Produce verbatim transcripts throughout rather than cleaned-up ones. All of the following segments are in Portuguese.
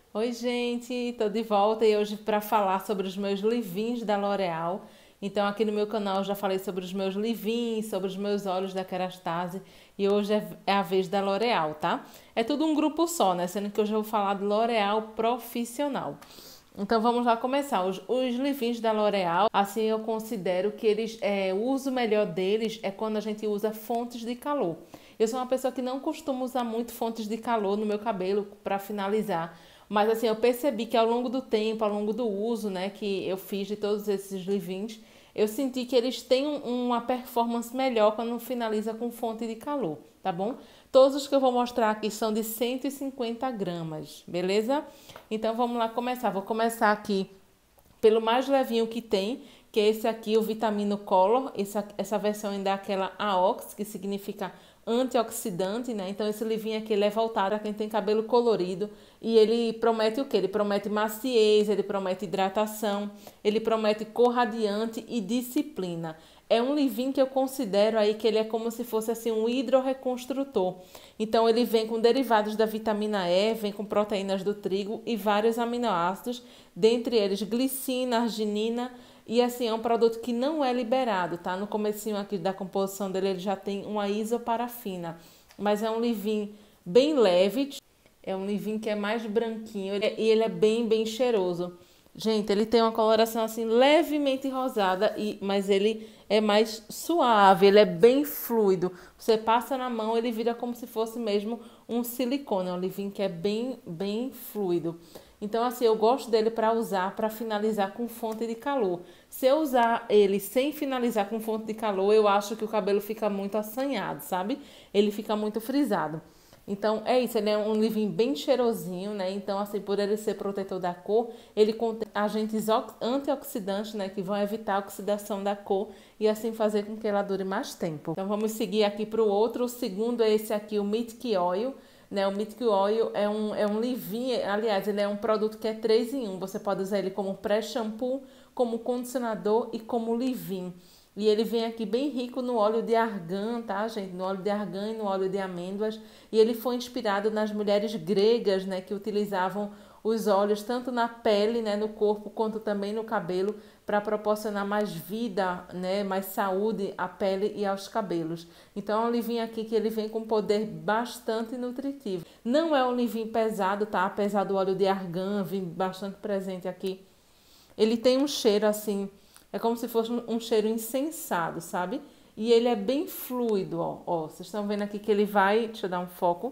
Oi, gente, tô de volta e hoje para falar sobre os meus livinhos da L'Oréal. Então, aqui no meu canal eu já falei sobre os meus livinhos, sobre os meus olhos da Kerastase e hoje é é a vez da L'Oréal, tá? É tudo um grupo só, né? Sendo que hoje eu vou falar de L'Oréal Profissional. Então vamos lá começar. Os, os livinhos da L'Oréal, assim eu considero que eles, é, o uso melhor deles é quando a gente usa fontes de calor. Eu sou uma pessoa que não costuma usar muito fontes de calor no meu cabelo para finalizar. Mas assim, eu percebi que ao longo do tempo, ao longo do uso, né, que eu fiz de todos esses leave-ins, eu senti que eles têm um- uma performance melhor quando finaliza com fonte de calor, tá bom? Todos os que eu vou mostrar aqui são de cento e cinquenta gramas, beleza? Então vamos lá começar. Vou começar aqui pelo mais levinho que tem, que é esse aqui, o Vitamino Color. Essa, essa versão ainda é aquela AOX, que significa antioxidante, né? Então esse livinho aqui ele é voltado a quem tem cabelo colorido e ele promete o quê? Ele promete maciez, ele promete hidratação, ele promete cor radiante e disciplina. É um leave-in que eu considero aí que ele é como se fosse assim um hidroreconstrutor. Então ele vem com derivados da vitamina E, vem com proteínas do trigo e vários aminoácidos, dentre eles glicina, arginina, e assim é um produto que não é liberado, tá? No comecinho aqui da composição dele ele já tem uma isoparafina, mas é um leave-in bem leve, é um leave-in que é mais branquinho e ele é bem, bem cheiroso. Gente, ele tem uma coloração assim levemente rosada, e, mas ele é mais suave, ele é bem fluido. Você passa na mão, ele vira como se fosse mesmo um silicone, é um leave-in que é bem, bem fluido. Então, assim, eu gosto dele para usar, para finalizar com fonte de calor. Se eu usar ele sem finalizar com fonte de calor, eu acho que o cabelo fica muito assanhado, sabe? Ele fica muito frisado. Então, é isso, ele é um leave-in bem cheirosinho, né? Então, assim, por ele ser protetor da cor, ele contém agentes antioxidantes, né? Que vão evitar a oxidação da cor e assim fazer com que ela dure mais tempo. Então, vamos seguir aqui para o outro. O segundo é esse aqui, o Mythic Oil. Né? O Mythic Oil é um, é um leave-in, aliás, ele é um produto que é três em um. Você pode usar ele como pré-shampoo, como condicionador e como leave-in. E ele vem aqui bem rico no óleo de argan, tá, gente? No óleo de argan e no óleo de amêndoas. E ele foi inspirado nas mulheres gregas, né, que utilizavam os óleos tanto na pele, né, no corpo, quanto também no cabelo, para proporcionar mais vida, né, mais saúde à pele e aos cabelos. Então, é um leave-in aqui que ele vem com poder bastante nutritivo. Não é um leave-in pesado, tá? Apesar do óleo de argan vir bastante presente aqui. Ele tem um cheiro assim, é como se fosse um, um cheiro incensado, sabe? E ele é bem fluido, ó. Ó, vocês estão vendo aqui que ele vai, deixa eu dar um foco.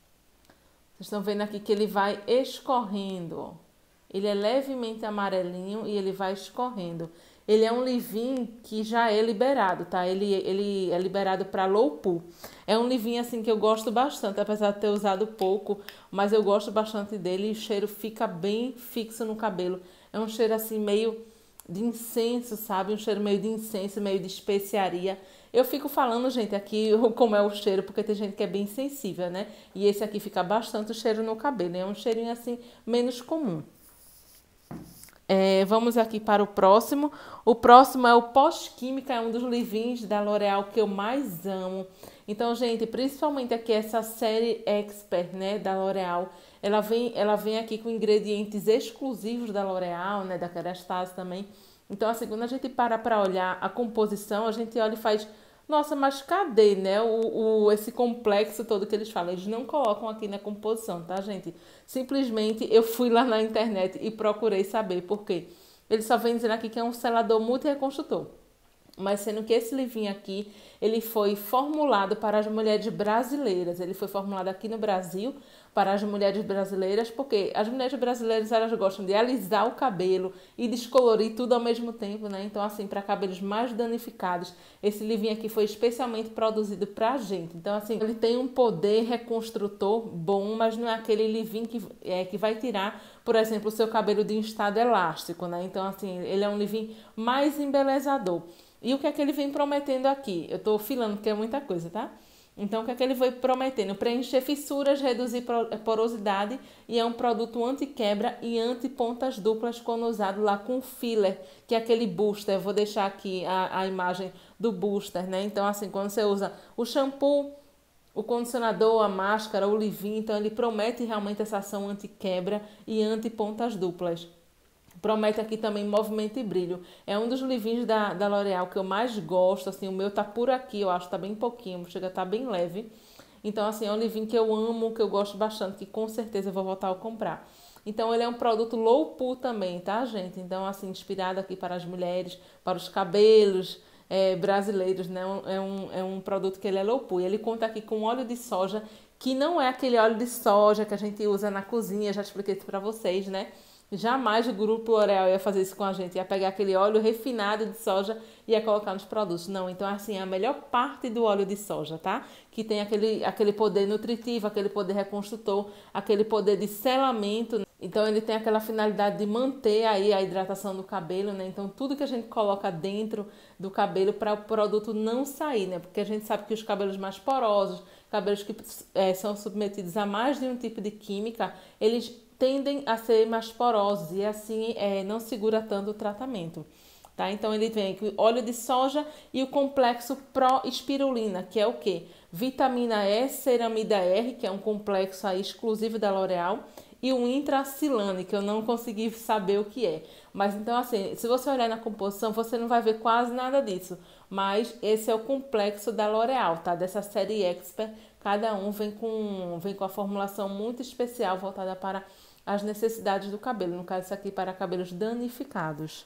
Vocês estão vendo aqui que ele vai escorrendo, ó. Ele é levemente amarelinho e ele vai escorrendo. Ele é um leave-in que já é liberado, tá? Ele, ele é liberado para low pool. É um leave-in assim que eu gosto bastante, apesar de ter usado pouco, mas eu gosto bastante dele e o cheiro fica bem fixo no cabelo. É um cheiro assim meio de incenso, sabe? Um cheiro meio de incenso, meio de especiaria. Eu fico falando, gente, aqui como é o cheiro, porque tem gente que é bem sensível, né? E esse aqui fica bastante o cheiro no cabelo. É um cheirinho assim menos comum. É, vamos aqui para o próximo. O próximo é o Pós-Química, é um dos leave-ins da L'Oréal que eu mais amo. Então, gente, principalmente aqui essa série Expert, né, da L'Oréal, ela vem, ela vem aqui com ingredientes exclusivos da L'Oréal, né, da Kerastase também. Então, assim, quando a gente para para olhar a composição, a gente olha e faz, nossa, mas cadê, né, o, o, esse complexo todo que eles falam? Eles não colocam aqui na composição, tá, gente? Simplesmente eu fui lá na internet e procurei saber por quê. Ele só vem dizendo aqui que é um selador multi-reconstrutor. Mas sendo que esse livrinho aqui, ele foi formulado para as mulheres brasileiras. Ele foi formulado aqui no Brasil para as mulheres brasileiras, porque as mulheres brasileiras, elas gostam de alisar o cabelo e descolorir tudo ao mesmo tempo, né? Então, assim, para cabelos mais danificados, esse livrinho aqui foi especialmente produzido para a gente. Então, assim, ele tem um poder reconstrutor bom, mas não é aquele livrinho que, é, que vai tirar, por exemplo, o seu cabelo de um estado elástico, né? Então, assim, ele é um livrinho mais embelezador. E o que é que ele vem prometendo aqui? Eu tô filando porque é muita coisa, tá? Então, o que é que ele foi prometendo? Preencher fissuras, reduzir porosidade e é um produto anti-quebra e anti-pontas duplas quando usado lá com filler, que é aquele booster. Eu vou deixar aqui a, a imagem do booster, né? Então, assim, quando você usa o shampoo, O condicionador, a máscara, o leave-in, então ele promete realmente essa ação anti-quebra e anti-pontas duplas. Promete aqui também movimento e brilho. É um dos leave-ins da, da L'Oréal que eu mais gosto, assim, o meu tá por aqui, eu acho que tá bem pouquinho, chega a tá bem leve. Então, assim, é um leave-in que eu amo, que eu gosto bastante, que com certeza eu vou voltar a comprar. Então, ele é um produto low poo também, tá, gente? Então, assim, inspirado aqui para as mulheres, para os cabelos é, brasileiros, né? É um, é um produto que ele é low poo. E ele conta aqui com óleo de soja, que não é aquele óleo de soja que a gente usa na cozinha, já expliquei isso para vocês, né? Jamais o grupo L'Oréal ia fazer isso com a gente, ia pegar aquele óleo refinado de soja e ia colocar nos produtos. Não, então assim, é a melhor parte do óleo de soja, tá? Que tem aquele, aquele poder nutritivo, aquele poder reconstrutor, aquele poder de selamento. Então ele tem aquela finalidade de manter aí a hidratação do cabelo, né? Então tudo que a gente coloca dentro do cabelo para o produto não sair, né? Porque a gente sabe que os cabelos mais porosos, cabelos que é, são submetidos a mais de um tipo de química, eles tendem a ser mais porosos e assim é, não segura tanto o tratamento. Tá? Então ele vem com óleo de soja e o complexo Pro-Espirulina, que é o quê? Vitamina E, ceramida R, que é um complexo aí exclusivo da L'Oréal, e o intracilane, que eu não consegui saber o que é. Mas então assim, se você olhar na composição, você não vai ver quase nada disso. Mas esse é o complexo da L'Oréal, tá? Dessa série Expert, cada um vem com, vem com a formulação muito especial voltada para as necessidades do cabelo, no caso isso aqui para cabelos danificados.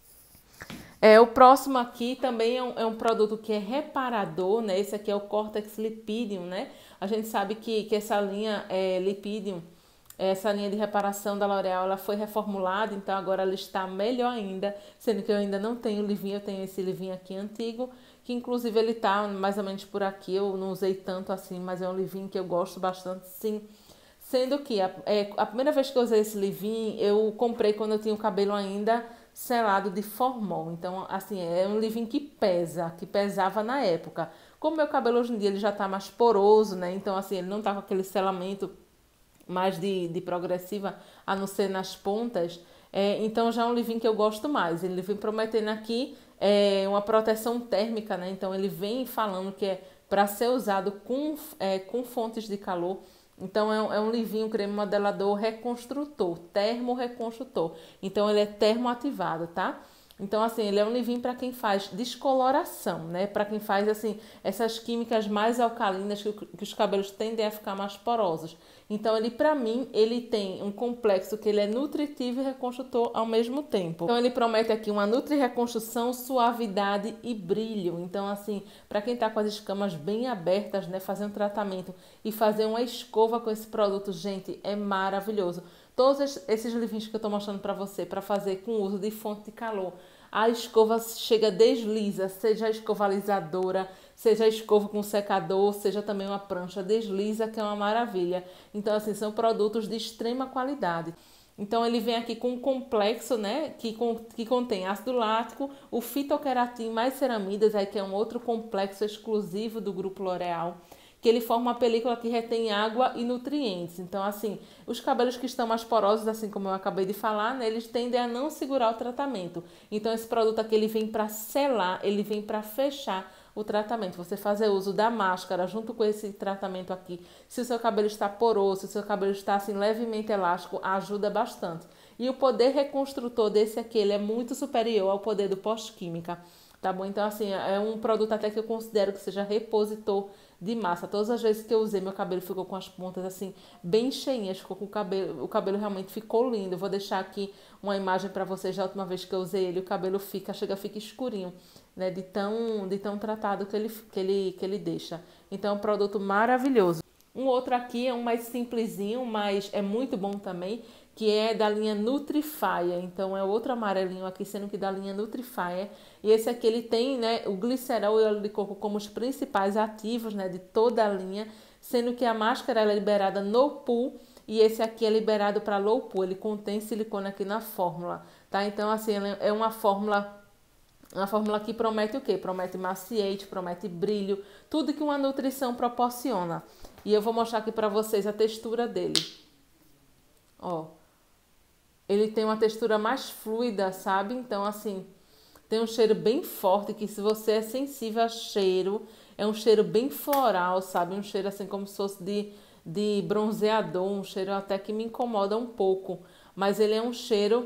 É, o próximo aqui também é um, é um produto que é reparador, né? Esse aqui é o Cortex Lipidium, né? A gente sabe que, que essa linha é, Lipidium, essa linha de reparação da L'Oréal, ela foi reformulada, então agora ela está melhor ainda, sendo que eu ainda não tenho o leave-in, eu tenho esse leave-in aqui antigo, que inclusive ele tá mais ou menos por aqui, eu não usei tanto assim, mas é um leave-in que eu gosto bastante, sim. Sendo que a, é, a primeira vez que eu usei esse leave-in, eu comprei quando eu tinha o cabelo ainda selado de formol. Então, assim, é um leave-in que pesa, que pesava na época. Como meu cabelo hoje em dia ele já tá mais poroso, né? Então, assim, ele não tá com aquele selamento mais de, de progressiva, a não ser nas pontas. É, então, já é um leave-in que eu gosto mais. Ele vem prometendo aqui é, uma proteção térmica, né? Então, ele vem falando que é para ser usado com, é, com fontes de calor. Então, é um, é um leave-in, um creme modelador reconstrutor, termo-reconstrutor. Então, ele é termoativado, tá? Então, assim, ele é um leave-in para quem faz descoloração, né? Para quem faz, assim, essas químicas mais alcalinas que, que os cabelos tendem a ficar mais porosos. Então, ele, para mim, ele tem um complexo que ele é nutritivo e reconstrutor ao mesmo tempo. Então, ele promete aqui uma nutri-reconstrução, suavidade e brilho. Então, assim, para quem tá com as escamas bem abertas, né? Fazer um tratamento e fazer uma escova com esse produto, gente, é maravilhoso. Todos esses leave-ins que eu tô mostrando para você, para fazer com o uso de fonte de calor, a escova chega desliza, seja a escova alisadora, seja a escova com secador, seja também uma prancha desliza, que é uma maravilha. Então, assim, são produtos de extrema qualidade. Então, ele vem aqui com um complexo, né, que, com, que contém ácido lático, o fitoqueratin mais ceramidas, aí que é um outro complexo exclusivo do Grupo L'Oréal, que ele forma uma película que retém água e nutrientes. Então, assim, os cabelos que estão mais porosos, assim como eu acabei de falar, né, eles tendem a não segurar o tratamento. Então, esse produto aqui, ele vem para selar, ele vem para fechar o tratamento. Você fazer uso da máscara junto com esse tratamento aqui. Se o seu cabelo está poroso, se o seu cabelo está, assim, levemente elástico, ajuda bastante. E o poder reconstrutor desse aqui, ele é muito superior ao poder do pós-química. Tá bom? Então, assim, é um produto até que eu considero que seja repositor de massa. Todas as vezes que eu usei, meu cabelo ficou com as pontas, assim, bem cheinhas. Ficou com o cabelo, o cabelo realmente ficou lindo. Eu vou deixar aqui uma imagem para vocês da última vez que eu usei ele. O cabelo fica, chega, fica escurinho, né? De tão, de tão tratado que ele, que, ele, que ele deixa. Então, é um produto maravilhoso. Um outro aqui é um mais simplesinho, mas é muito bom também, que é da linha Nutrify. Então, é outro amarelinho aqui, sendo que da linha Nutrify. E esse aqui, ele tem, né, o glicerol e o óleo de coco como os principais ativos, né, de toda a linha, sendo que a máscara ela é liberada no pool e esse aqui é liberado para low pool. Ele contém silicone aqui na fórmula, tá? Então, assim, é uma fórmula... Uma fórmula que promete o quê? Promete maciete, promete brilho, tudo que uma nutrição proporciona. E eu vou mostrar aqui para vocês a textura dele. Ó, ele tem uma textura mais fluida, sabe? Então, assim, tem um cheiro bem forte que se você é sensível a cheiro, É um cheiro bem floral, sabe? Um cheiro assim como se fosse de, de bronzeador, um cheiro até que me incomoda um pouco. Mas ele é um cheiro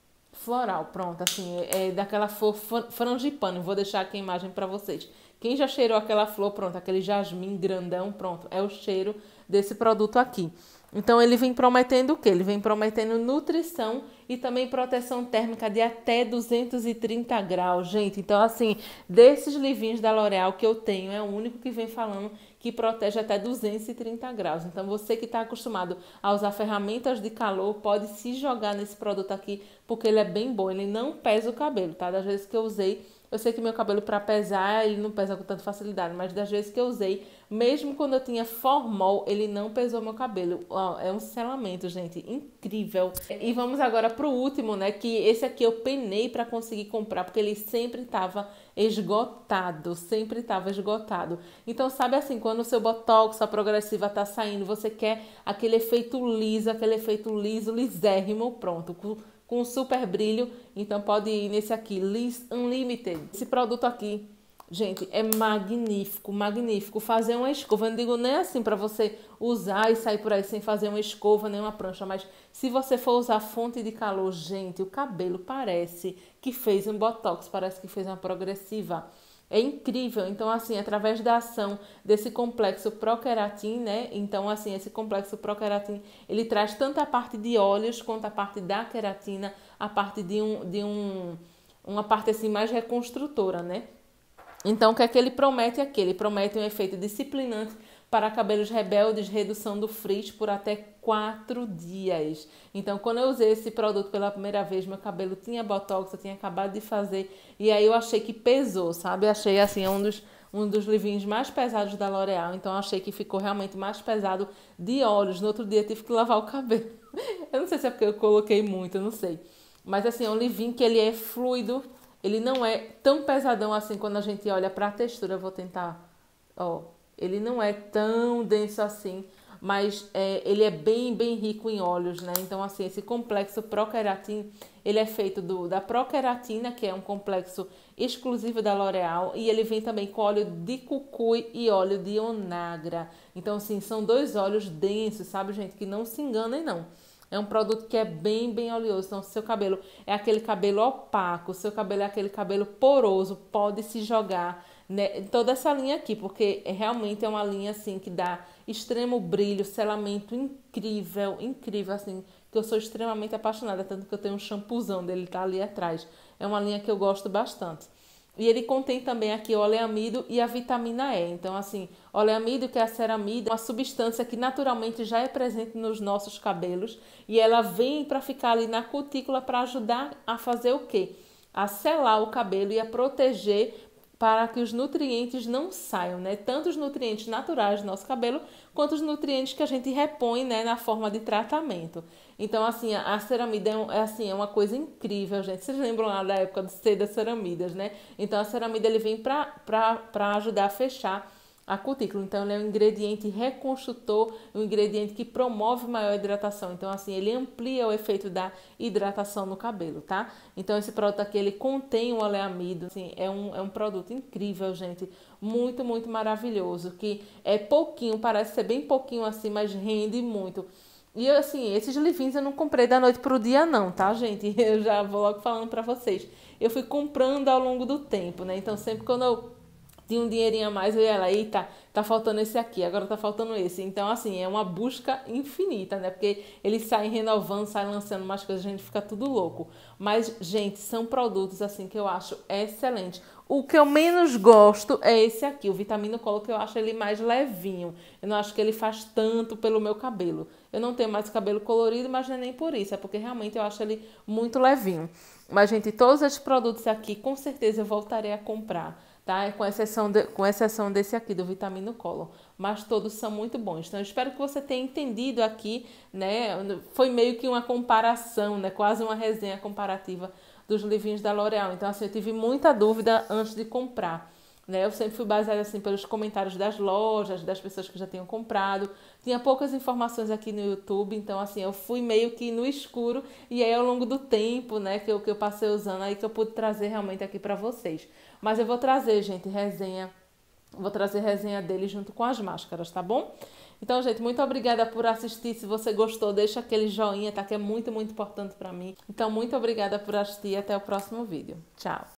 floral, pronto, assim, é, é daquela flor frangipane. Vou deixar aqui a imagem para vocês. Quem já cheirou aquela flor, pronto, aquele jasmim grandão, pronto, é o cheiro desse produto aqui. Então, ele vem prometendo o quê? Ele vem prometendo nutrição e também proteção térmica de até duzentos e trinta graus, gente. Então, assim, desses livinhos da L'Oréal que eu tenho, é o único que vem falando que protege até duzentos e trinta graus. Então, você que está acostumado a usar ferramentas de calor, pode se jogar nesse produto aqui, porque ele é bem bom. Ele não pesa o cabelo, tá? Das vezes que eu usei, eu sei que meu cabelo para pesar, ele não pesa com tanta facilidade, mas das vezes que eu usei, mesmo quando eu tinha formol, ele não pesou meu cabelo. Ó, é um selamento, gente, incrível. E vamos agora pro último, né, que esse aqui eu penei para conseguir comprar, porque ele sempre tava esgotado, sempre tava esgotado. Então, sabe assim, quando o seu botox, a progressiva tá saindo, você quer aquele efeito liso, aquele efeito liso, lisérrimo, pronto, com com super brilho, então pode ir nesse aqui, Liss Unlimited. Esse produto aqui, gente, é magnífico, magnífico. Fazer uma escova, eu não digo nem assim para você usar e sair por aí sem fazer uma escova, nem uma prancha, mas se você for usar fonte de calor, gente, o cabelo parece que fez um botox, parece que fez uma progressiva. É incrível, então assim, através da ação desse complexo Pro-Keratin, né? Então assim, esse complexo Pro-Keratin, ele traz tanto a parte de óleos quanto a parte da queratina, a parte de um de um uma parte assim mais reconstrutora, né? Então, o que é que ele promete aqui? Ele promete um efeito disciplinante para cabelos rebeldes, redução do frizz por até quatro dias. Então, quando eu usei esse produto pela primeira vez, meu cabelo tinha botox, eu tinha acabado de fazer, e aí eu achei que pesou, sabe? Achei, assim, um dos, um dos livinhos mais pesados da L'Oréal, então eu achei que ficou realmente mais pesado de óleos. No outro dia, tive que lavar o cabelo. Eu não sei se é porque eu coloquei muito, eu não sei. Mas, assim, é um livinho que ele é fluido, ele não é tão pesadão assim quando a gente olha para a textura. Eu vou tentar, ó, ele não é tão denso assim, mas é, ele é bem, bem rico em óleos, né? Então, assim, esse complexo Pro-Keratin, ele é feito do, da Pro-Keratina, que é um complexo exclusivo da L'Oréal, e ele vem também com óleo de cucui e óleo de onagra. Então, assim, são dois óleos densos, sabe, gente? Que não se enganem, não. É um produto que é bem, bem oleoso. Então, se seu cabelo é aquele cabelo opaco, seu cabelo é aquele cabelo poroso, pode se jogar, né, toda essa linha aqui, porque realmente é uma linha assim que dá extremo brilho, selamento incrível, incrível, assim, que eu sou extremamente apaixonada, tanto que eu tenho um shampoozão dele, tá ali atrás. É uma linha que eu gosto bastante. E ele contém também aqui o oleamido e a vitamina E. Então, assim, oleamido, que é a ceramida, é uma substância que naturalmente já é presente nos nossos cabelos e ela vem para ficar ali na cutícula para ajudar a fazer o quê? A selar o cabelo e a proteger para que os nutrientes não saiam, né? Tanto os nutrientes naturais do nosso cabelo, quanto os nutrientes que a gente repõe, né, na forma de tratamento. Então, assim, a ceramida é, um, é, assim, é uma coisa incrível, gente. Vocês lembram lá da época do C das ceramidas, né? Então, a ceramida, ele vem para ajudar a fechar a cutícula. Então, ele é um ingrediente reconstrutor, um ingrediente que promove maior hidratação. Então, assim, ele amplia o efeito da hidratação no cabelo, tá? Então, esse produto aqui, ele contém o oleamido. Assim, é um, é um produto incrível, gente. Muito, muito maravilhoso. Que é pouquinho, parece ser bem pouquinho assim, mas rende muito. E, assim, esses livinhos eu não comprei da noite pro dia, não, tá, gente? Eu já vou logo falando pra vocês. Eu fui comprando ao longo do tempo, né? Então, sempre quando eu tinha um dinheirinho a mais, eu ia lá, eita, tá faltando esse aqui, agora tá faltando esse. Então, assim, é uma busca infinita, né? Porque eles saem renovando, saem lançando umas coisas, a gente fica tudo louco. Mas, gente, são produtos, assim, que eu acho excelente. O que eu menos gosto é esse aqui, o Vitamina Color, que eu acho ele mais levinho. Eu não acho que ele faz tanto pelo meu cabelo. Eu não tenho mais cabelo colorido, mas não é nem por isso, é porque realmente eu acho ele muito levinho. Mas, gente, todos esses produtos aqui, com certeza eu voltarei a comprar, tá? Com exceção, de, com exceção desse aqui, do Vitamina Color. Mas todos são muito bons. Então, eu espero que você tenha entendido aqui, né? Foi meio que uma comparação, né? Quase uma resenha comparativa dos livinhos da L'Oréal. Então, assim, eu tive muita dúvida antes de comprar, né? Eu sempre fui baseada, assim, pelos comentários das lojas, das pessoas que já tinham comprado. Tinha poucas informações aqui no YouTube, então, assim, eu fui meio que no escuro. E aí, ao longo do tempo, né, que eu, que eu passei usando, aí que eu pude trazer realmente aqui pra vocês. Mas eu vou trazer, gente, resenha Vou trazer resenha dele junto com as máscaras, tá bom? Então, gente, muito obrigada por assistir. Se você gostou, deixa aquele joinha, tá? Que é muito, muito importante pra mim. Então, muito obrigada por assistir e até o próximo vídeo. Tchau!